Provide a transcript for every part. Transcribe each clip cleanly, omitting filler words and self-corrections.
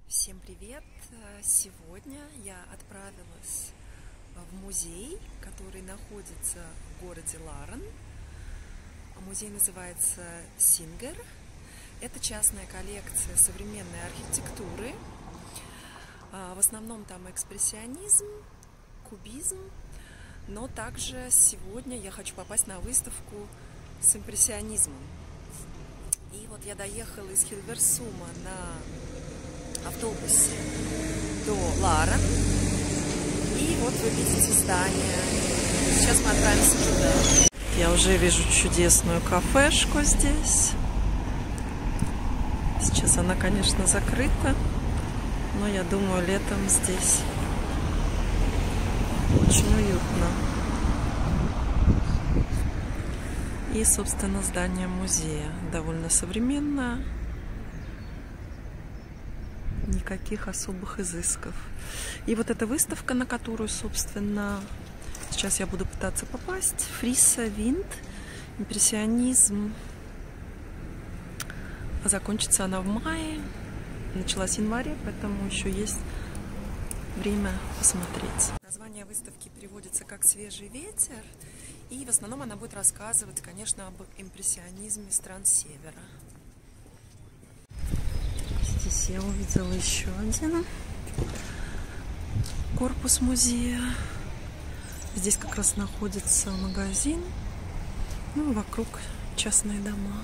Всем привет! Сегодня я отправилась в музей, который находится в городе Ларен. Музей называется Singer. Это частная коллекция современной архитектуры. В основном там экспрессионизм, кубизм, но также сегодня я хочу попасть на выставку с импрессионизмом. И вот я доехала из Хильверсума на автобусе до Ларен. И вот вы видите здание. Сейчас мы отправимся туда. Я уже вижу чудесную кафешку здесь. Сейчас она, конечно, закрыта, но я думаю, летом здесь очень уютно. И, собственно, здание музея довольно современное. Никаких особых изысков. И вот эта выставка, на которую, собственно, сейчас я буду пытаться попасть. Фрисса Винд, импрессионизм. Закончится она в мае. Началась в январе, поэтому еще есть время посмотреть. Название выставки переводится как «Свежий ветер». И в основном она будет рассказывать, конечно, об импрессионизме стран Севера. Здесь я увидела еще один корпус музея. Здесь как раз находится магазин. Ну, вокруг частные дома.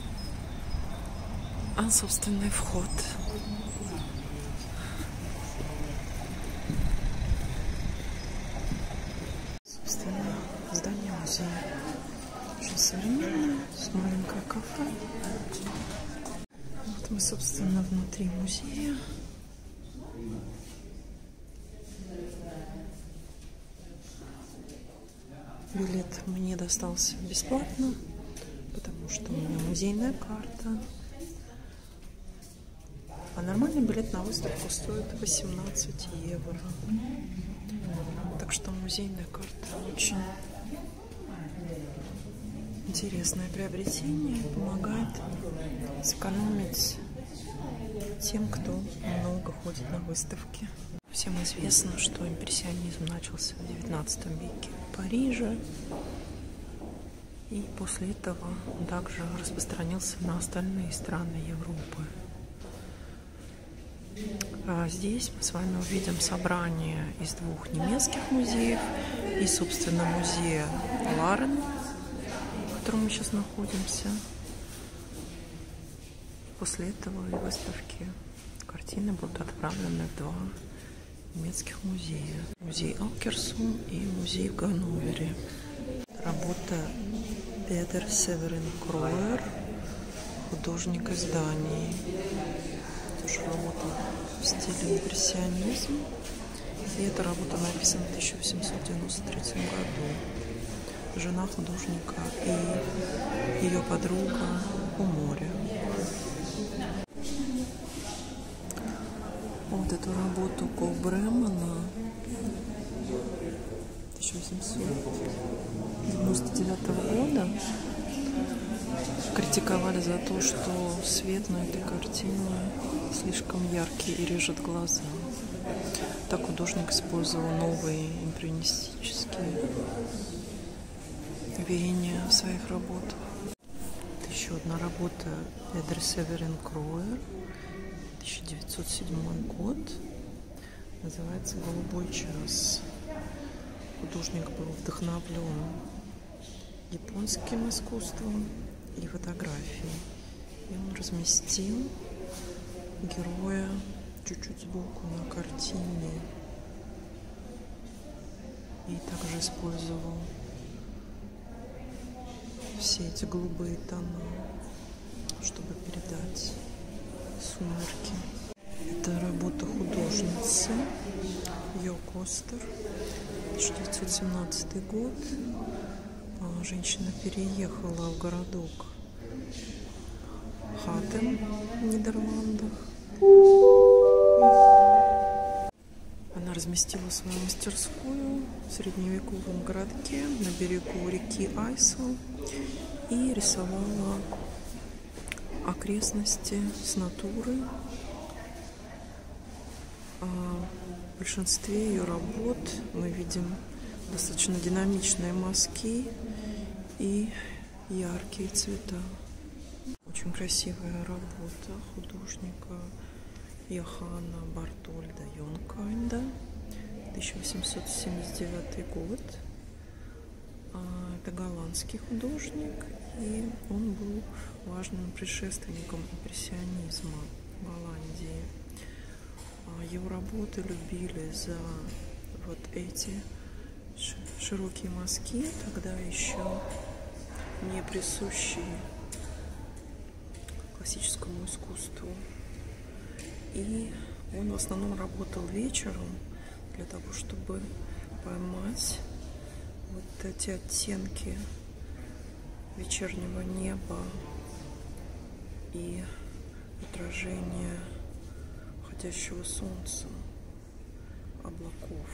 А собственный вход. Собственно, здание музея. Очень современное, с маленькое кафе. Вот мы, собственно, внутри музея. Билет мне достался бесплатно, потому что у меня музейная карта. А нормальный билет на выставку стоит 18 евро. Так что музейная карта очень интересное приобретение. Помогает сэкономить тем, кто много ходит на выставки. Всем известно, что импрессионизм начался в 19 веке в Париже. И после этого он также распространился на остальные страны Европы. А здесь мы с вами увидим собрание из двух немецких музеев и, собственно, музея Ларен, в котором мы сейчас находимся. После этого выставки картины будут отправлены в два немецких музея. Музей Алкерсум и музей в Ганновере. Работа Петер Северин Кроер, художник изданий. Тоже работа в стиле импрессионизм. И эта работа написана в 1893 году. Жена художника и ее подруга у моря. Вот эту работу Кол Бремена 1899 года критиковали за то, что свет на этой картине слишком яркий и режет глаза. Так художник использовал новые импрессионистические веяния в своих работах. Еще одна работа Петер Северин Кроер, 1907 год, называется «Голубой час». Художник был вдохновлен японским искусством и фотографией. И он разместил героя чуть-чуть сбоку на картине. И также использовал все эти голубые тона, чтобы передать сумерки. Это работа художницы Йо Костер, 1917 год. Женщина переехала в городок Хатем в Нидерландах. Она разместила свою мастерскую в средневековом городке на берегу реки Айсел и рисовала окрестности с натуры большинстве ее работ мы видим достаточно динамичные мазки и яркие цвета. Очень красивая работа художника Йоханна Бартольда Йонкайнда, 1879 год. Это голландский художник, и он был важным предшественником импрессионизма в Голландии. Его работы любили за вот эти широкие мазки, тогда еще не присущие классическому искусству. И он в основном работал вечером для того, чтобы поймать вот эти оттенки вечернего неба и отражение уходящего солнца, облаков.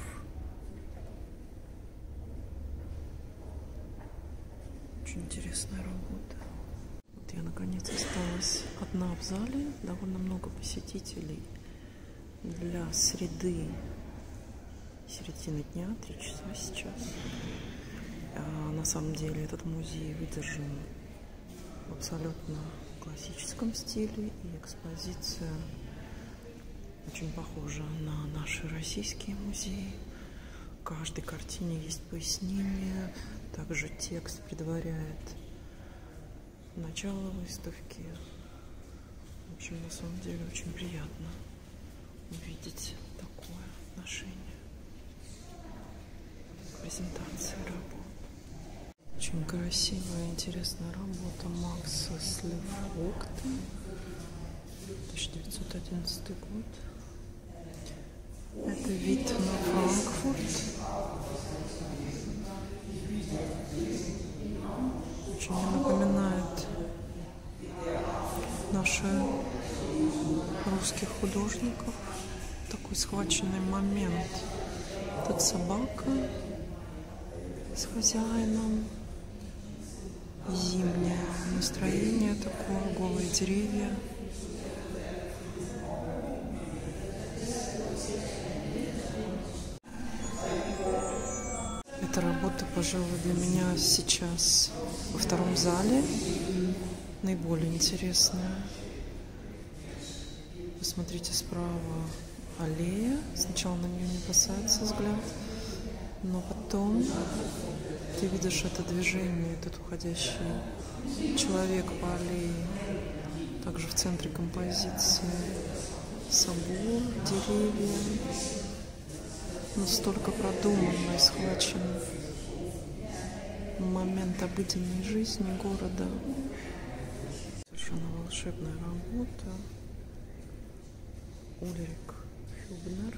Очень интересная работа. Вот я наконец осталась одна в зале, довольно много посетителей для середины дня, 3 часа сейчас. На самом деле этот музей выдержан в абсолютно классическом стиле, и экспозиция очень похожа на наши российские музеи. В каждой картине есть пояснение, также текст предваряет начало выставки. В общем, на самом деле очень приятно увидеть такое отношение к презентации работ. Очень красивая, интересная работа Макса Сливокта, 1911 год. Это вид на Франкфурт. Очень мне напоминает наших русских художников. Такой схваченный момент. Тут собака с хозяином. Зимнее настроение такое, голые деревья. Эта работа, пожалуй, для меня сейчас во втором зале наиболее интересная. Посмотрите, справа аллея. Сначала на нее не бросается взгляд, но потом ты видишь это движение, этот уходящий человек по аллее. Также в центре композиции собор, деревья. Настолько продуманно и схвачен момент обыденной жизни города. Совершенно волшебная работа. Ульрик Хюбнер,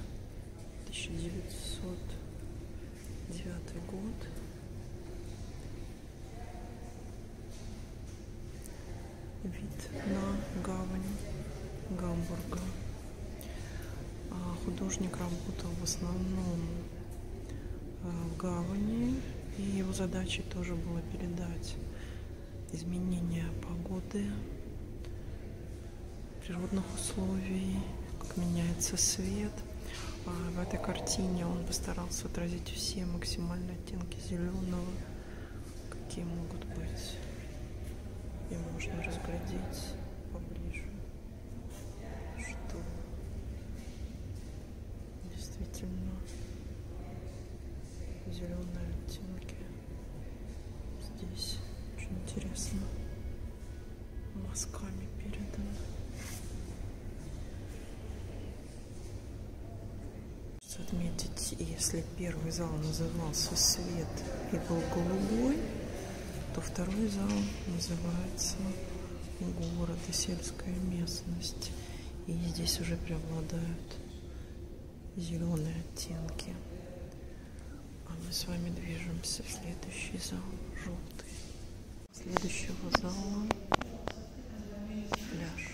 1909 год. Вид на гавань Гамбурга. Художник работал в основном в гавани, и его задачей тоже было передать изменения погоды, природных условий, как меняется свет. В этой картине он постарался отразить все максимальные оттенки зеленого, какие могут быть, и можно разглядеть поближе, что действительно зеленые оттенки здесь очень интересно мазками переданы. Отметить, если первый зал назывался «Свет» и был голубой, то второй зал называется «Город и сельская местность». И здесь уже преобладают зеленые оттенки. А мы с вами движемся в следующий зал, желтый. Следующего зала пляж.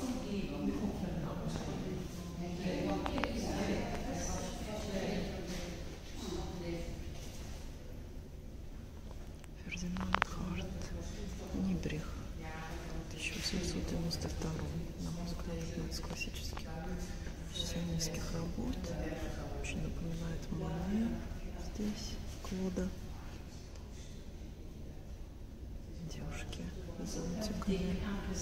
Фердинанд Харт Нидрих, 1892. На мой взгляд, одна из классических импрессионистских работ. Очень напоминает Моне здесь, Клода. Девушки с зонтиками.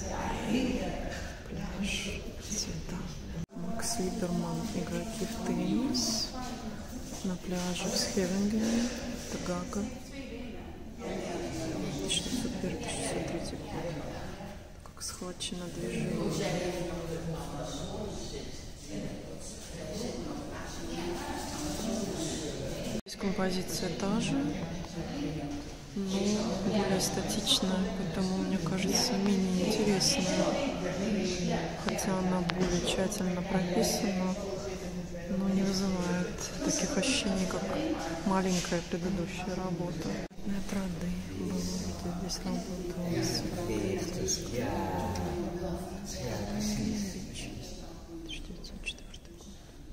Пляж, цвета. Макс Либерман, игроки в теннис. На пляже в Схевенген, Тагага. 1901-1903 год. Как схвачено движение. Здесь композиция та же, но более статичная, поэтому, мне кажется, менее интересная. Хотя она более тщательно прописана, но не вызывает таких ощущений, как маленькая предыдущая работа. Метроды было видеть здесь работу. 1904 год.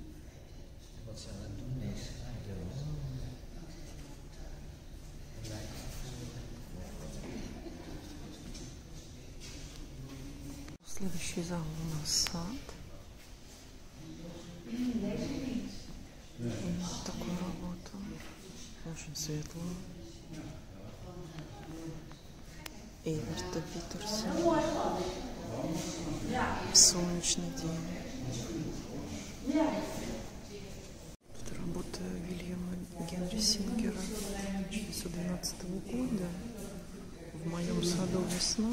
Следующий зал у нас сад. Вот такую работу. Очень светло. Эйверта Питерсона. Солнечный день. Это работа Вильяма Генри Сингера 1912 года. В моем саду весна.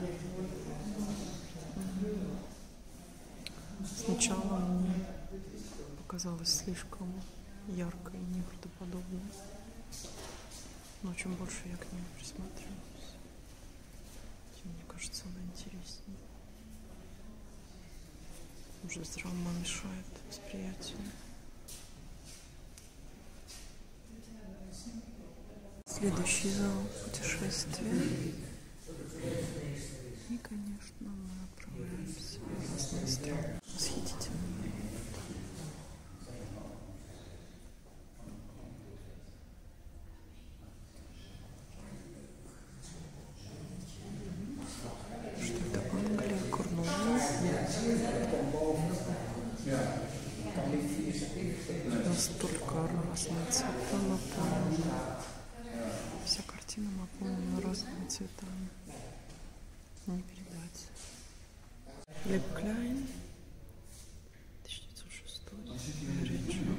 Сначала мне показалось слишком ярко и неправдоподобно, но чем больше я к ней присматриваюсь, тем мне кажется, она интереснее. Может, драма мешает восприятию. Следующий зал путешествия. И, конечно, мы отправляемся в разные страны. Восхитительно. Что это? Англия, Корнуолл. Настолько разные цвета наполнены. Вся картина наполнена разными цветами. Не передать. Леб Кляйн, 1906. Риджи.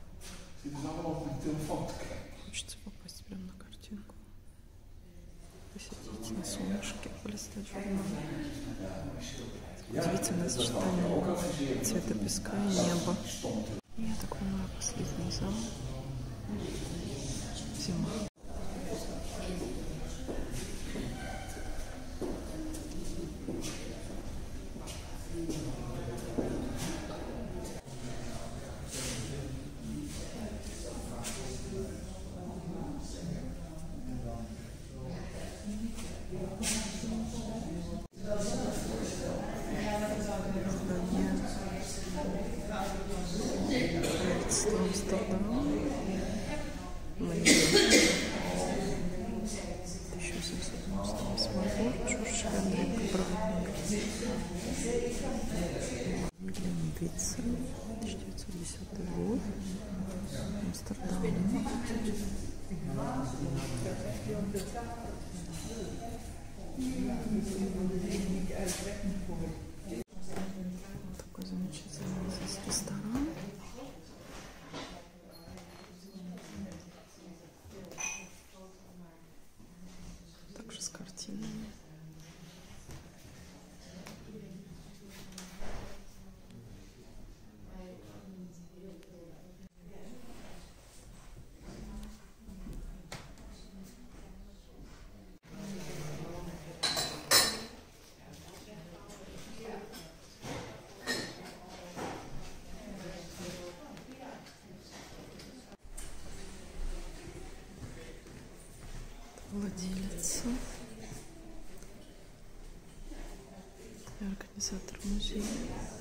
Хочется попасть прямо на картинку. Посидеть на солнышке, полистать журнал. Удивительное сочетание цвета песка и неба. Я так понимаю, последний зал. Зима. Амстердам. 1798 год. Джордж Хендрик, проводник. Вильям Витцель, 1910 год. Амстердам. Такой замечательный здесь ресторан. Также с картинами. Владелица и организатор музея.